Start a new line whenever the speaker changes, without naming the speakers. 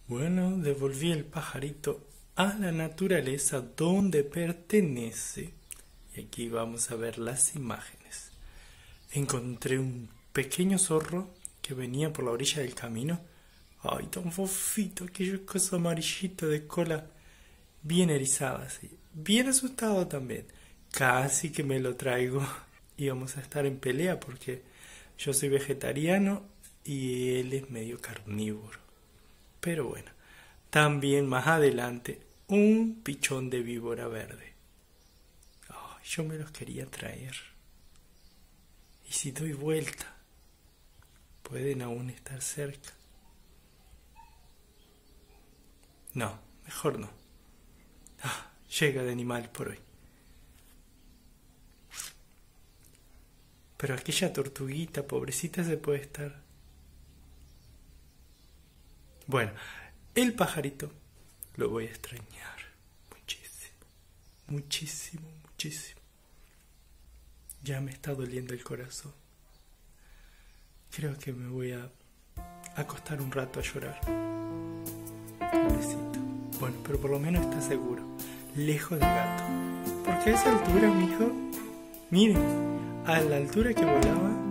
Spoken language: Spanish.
Bueno, devolví el pajarito a la naturaleza donde pertenece. Y aquí vamos a ver las imágenes. Encontré un pequeño zorro que venía por la orilla del camino. Ay, tan fofito, aquello cosa amarillito de cola bien erizada, así. Bien asustado también. Casi que me lo traigo. Íbamos a estar en pelea porque yo soy vegetariano y él es medio carnívoro. Pero bueno, también más adelante un pichón de víbora verde. Ay, yo me los quería traer. Y si doy vuelta, pueden aún estar cerca. No, mejor no. Llega de animal por hoy. Pero aquella tortuguita, pobrecita, se puede estar. Bueno, el pajarito lo voy a extrañar muchísimo, muchísimo, muchísimo. Ya me está doliendo el corazón. Creo que me voy a acostar un rato a llorar. Pobrecito. Bueno, pero por lo menos está seguro, lejos del gato. Porque a esa altura, mijo, miren, a la altura que volaba,